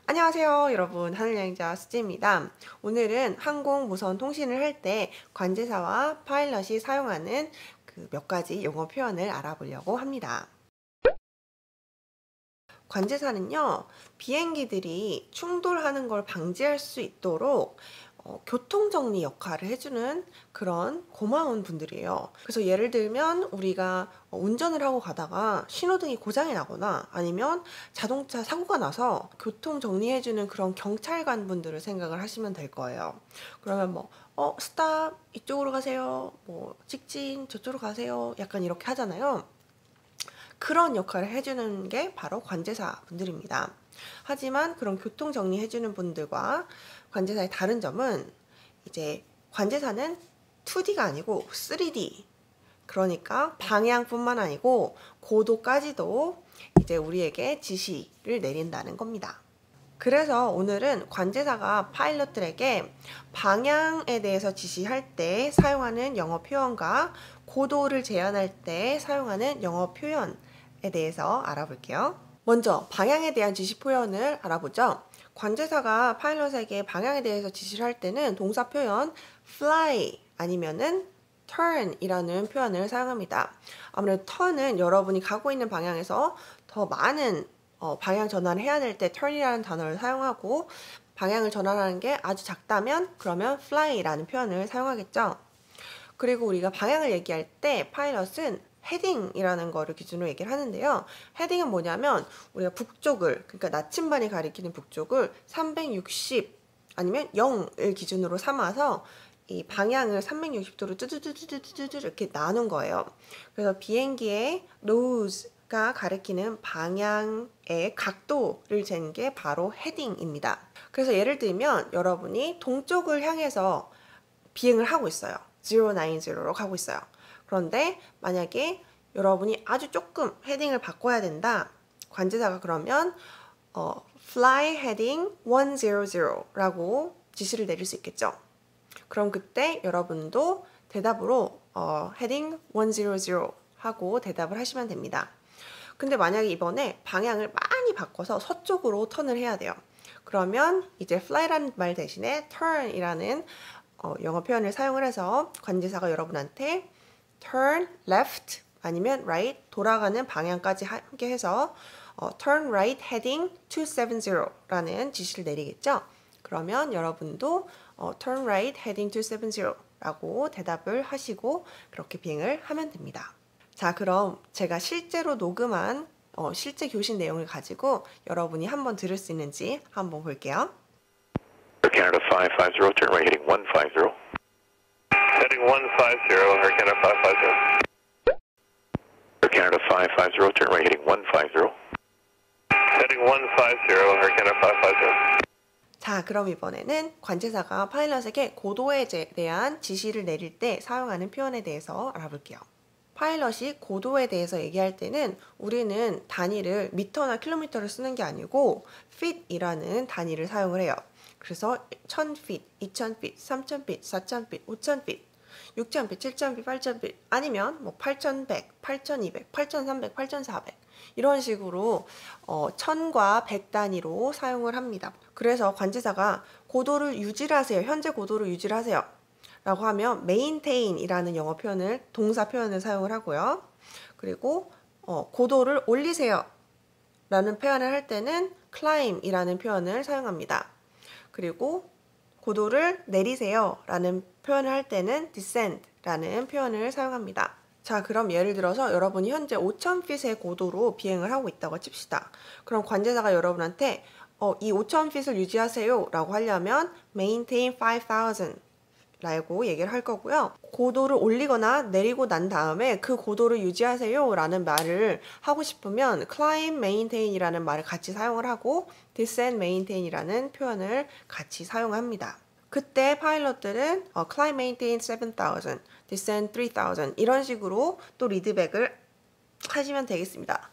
안녕하세요 여러분, 하늘여행자 수지입니다. 오늘은 항공무선 통신을 할 때 관제사와 파일럿이 사용하는 그 몇 가지 영어 표현을 알아보려고 합니다. 관제사는요, 비행기들이 충돌하는 걸 방지할 수 있도록 교통정리 역할을 해주는 그런 고마운 분들이에요. 그래서 예를 들면 우리가 운전을 하고 가다가 신호등이 고장이 나거나 아니면 자동차 사고가 나서 교통정리해주는 그런 경찰관 분들을 생각을 하시면 될 거예요. 그러면 스탑, 이쪽으로 가세요. 직진, 저쪽으로 가세요. 약간 이렇게 하잖아요. 그런 역할을 해주는 게 바로 관제사 분들입니다. 하지만 그런 교통 정리해주는 분들과 관제사의 다른 점은 이제 관제사는 2D가 아니고 3D, 그러니까 방향뿐만 아니고 고도까지도 이제 우리에게 지시를 내린다는 겁니다. 그래서 오늘은 관제사가 파일럿들에게 방향에 대해서 지시할 때 사용하는 영어 표현과 고도를 제한할 때 사용하는 영어 표현에 대해서 알아볼게요. 먼저 방향에 대한 지시 표현을 알아보죠. 관제사가 파일럿에게 방향에 대해서 지시를 할 때는 동사 표현 fly 아니면은 turn 이라는 표현을 사용합니다. 아무래도 turn은 여러분이 가고 있는 방향에서 더 많은 방향 전환을 해야 될 때 turn이라는 단어를 사용하고, 방향을 전환하는 게 아주 작다면 그러면 fly라는 표현을 사용하겠죠. 그리고 우리가 방향을 얘기할 때 파일럿은 헤딩이라는 거를 기준으로 얘기를 하는데요. 헤딩은 뭐냐면 우리가 북쪽을, 그러니까 나침반이 가리키는 북쪽을 360 아니면 0을 기준으로 삼아서 이 방향을 360도로 뚜두두두두두 이렇게 나눈 거예요. 그래서 비행기의 nose가 가리키는 방향의 각도를 재는 게 바로 헤딩입니다. 그래서 예를 들면 여러분이 동쪽을 향해서 비행을 하고 있어요. 090로 가고 있어요. 그런데 만약에 여러분이 아주 조금 헤딩을 바꿔야 된다. 관제사가 그러면 fly heading 100라고 지시를 내릴 수 있겠죠. 그럼 그때 여러분도 대답으로 heading 100 하고 대답을 하시면 됩니다. 근데 만약에 이번에 방향을 많이 바꿔서 서쪽으로 턴을 해야 돼요. 그러면 이제 fly라는 말 대신에 turn이라는 영어 표현을 사용을 해서 관제사가 여러분한테 turn left 아니면 right, 돌아가는 방향까지 함께 해서 turn right heading 270라는 지시를 내리겠죠. 그러면 여러분도 turn right heading 270라고 대답을 하시고 그렇게 비행을 하면 됩니다. 자, 그럼 제가 실제로 녹음한 실제 교신 내용을 가지고 여러분이 한번 들을 수 있는지 한번 볼게요. Canada 550, turn right heading 150. Heading 150, Air Canada 550. Air Canada 550, turn right heading 150. Heading 150, Air Canada 550. 자, 그럼 이번에는 관제사가 파일럿에게 고도에 대한 지시를 내릴 때 사용하는 표현에 대해서 알아볼게요. 파일럿이 고도에 대해서 얘기할 때는 우리는 단위를 미터나 킬로미터를 쓰는 게 아니고 feet이라는 단위를 사용을 해요. 그래서 1000feet, 2000feet, 3000feet, 4000feet, 5000feet, 6000feet, 7000feet, 8000feet 아니면 8100, 8200, 8300, 8400 이런 식으로 1000과 100 단위로 사용을 합니다. 그래서 관제사가 고도를 유지를 하세요. 현재 고도를 유지를 하세요. 라고 하면 maintain이라는 영어 표현을, 동사 표현을 사용을 하고요. 그리고 고도를 올리세요 라는 표현을 할 때는 climb이라는 표현을 사용합니다. 그리고 고도를 내리세요 라는 표현을 할 때는 descend라는 표현을 사용합니다. 자, 그럼 예를 들어서 여러분이 현재 5000feet의 고도로 비행을 하고 있다고 칩시다. 그럼 관제사가 여러분한테 이 5000feet을 유지하세요 라고 하려면 maintain 5000 라고 얘기를 할 거고요. 고도를 올리거나 내리고 난 다음에 그 고도를 유지하세요 라는 말을 하고 싶으면 climb, maintain 이라는 말을 같이 사용을 하고 descend, maintain 이라는 표현을 같이 사용합니다. 그때 파일럿들은 climb, maintain 7000, descend 3000 이런 식으로 또 리드백을 하시면 되겠습니다.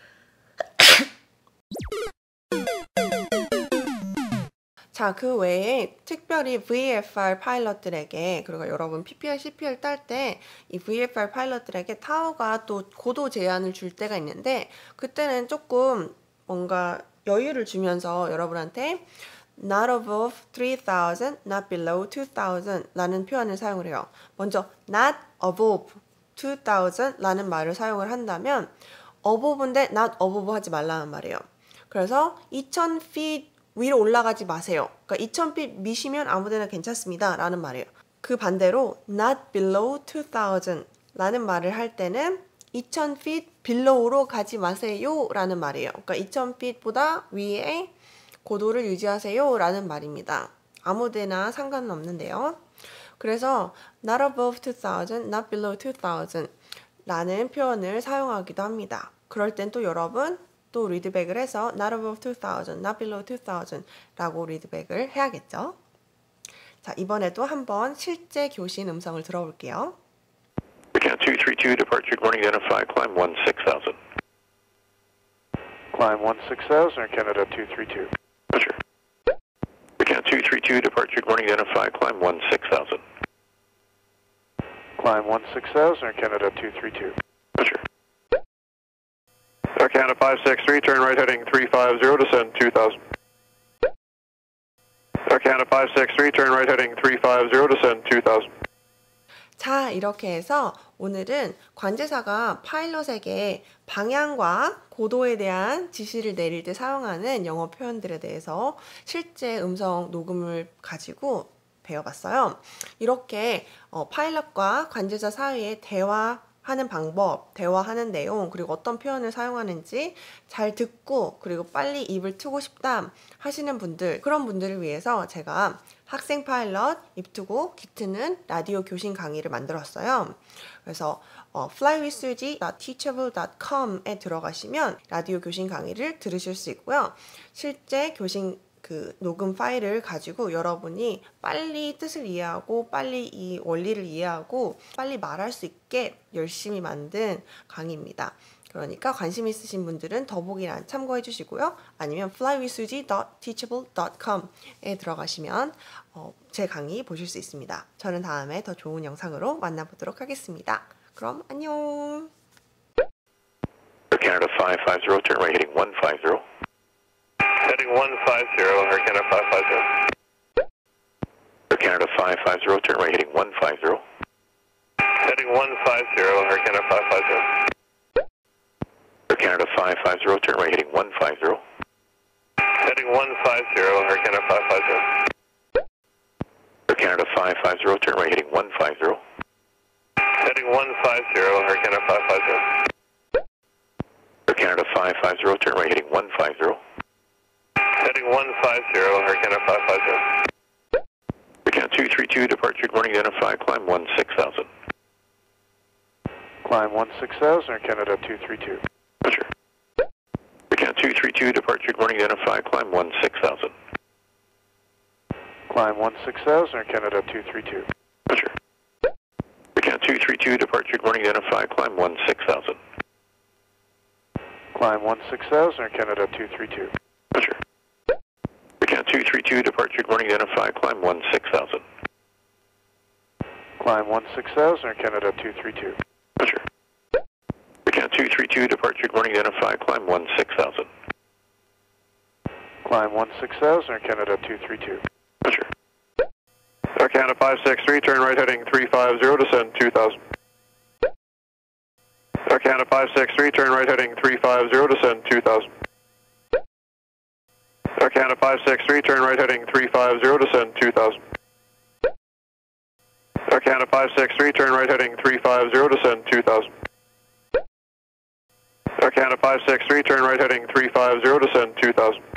자, 그 외에 특별히 VFR 파일럿들에게, 그리고 여러분 PPL, CPL 딸 때 이 VFR 파일럿들에게 타워가 또 고도 제한을 줄 때가 있는데 그때는 조금 뭔가 여유를 주면서 여러분한테 not above 3,000, not below 2,000 라는 표현을 사용을 해요. 먼저 not above 2,000 라는 말을 사용을 한다면 above인데 not above 하지 말라는 말이에요. 그래서 2,000feet 위로 올라가지 마세요. 그러니까 2,000feet 미시면 아무데나 괜찮습니다 라는 말이에요. 그 반대로 not below 2,000 라는 말을 할 때는 2,000feet below로 가지 마세요 라는 말이에요. 그러니까 2,000feet보다 위에 고도를 유지하세요 라는 말입니다. 아무데나 상관은 없는데요. 그래서 not above 2,000, not below 2,000 라는 표현을 사용하기도 합니다. 그럴 땐 또 여러분 또 리드백을 해서 not above 2,000, not below 2,000 라고 리드백을 해야겠죠. 자, 이번에도 한번 실제 교신 음성을 들어볼게요. Account 232, departure, good morning, identify, climb 16,000. Climb 16,000 or Canada 232. Roger. Account 232, departure, good morning, identify, climb 16,000. Climb 16,000 or Canada 232. Roger. Canada 563, turn right heading 350, descend 2,000. Canada 563, turn right heading 350, descend 2,000. 자, 이렇게 해서 오늘은 관제사가 파일럿에게 방향과 고도에 대한 지시를 내릴 때 사용하는 영어 표현들에 대해서 실제 음성 녹음을 가지고 배워봤어요. 이렇게 파일럿과 관제자 사이에 대화하는 방법, 대화하는 내용, 그리고 어떤 표현을 사용하는지 잘 듣고 그리고 빨리 입을 트고 싶다 하시는 분들, 그런 분들을 위해서 제가 학생 파일럿 입트고 기트는 라디오 교신 강의를 만들었어요. 그래서 flywithsuji.teachable.com에 들어가시면 라디오 교신 강의를 들으실 수 있고요. 실제 교신 녹음 파일을 가지고 여러분이 빨리 뜻을 이해하고 빨리 이 원리를 이해하고 빨리 말할 수 있게 열심히 만든 강의입니다. 그러니까 관심 있으신 분들은 더보기란 참고해 주시고요. 아니면 flywithsuji.teachable.com에 들어가시면 제 강의 보실 수 있습니다. 저는 다음에 더 좋은 영상으로 만나보도록 하겠습니다. 그럼 안녕. Canada 550, turn right heading 150. Heading 150, or Canada 550. Canada 550, turn right heading 150. Heading 150, or Canada 550. Canada 550, turn right heading 150. Heading 150, or Canada 550. Canada 550, turn right heading 150. Heading 150, or Canada 550. Canada 550, turn right heading 150. Heading 150, or Canada 550. Account 232, departure, good morning, identify, climb 16,000. Climb 16,000 or Canada 232. Roger. Account 232, departure, good morning, identify, climb 16,000. Climb 16,000 or Canada 232. Roger. Account 232, departure, good morning, identify, climb 16,000. Climb 16,000 or Canada 232. Roger. Account 232, departure, good morning, identify, climb 16,000. Climb 16,000 or Canada 232. Roger. Account 232, departure, good morning, identify, climb 16,000. Climb 16,000 or Canada 232. Roger. Canada 563, turn right heading 350, descend 2,000. Canada 563, turn right heading 350, descend 2,000. Canada 563, turn right heading 350, descend 2,000. Canada 563, turn right heading 350, descend 2,000. Canada 563, turn right heading 350, descend 2,000.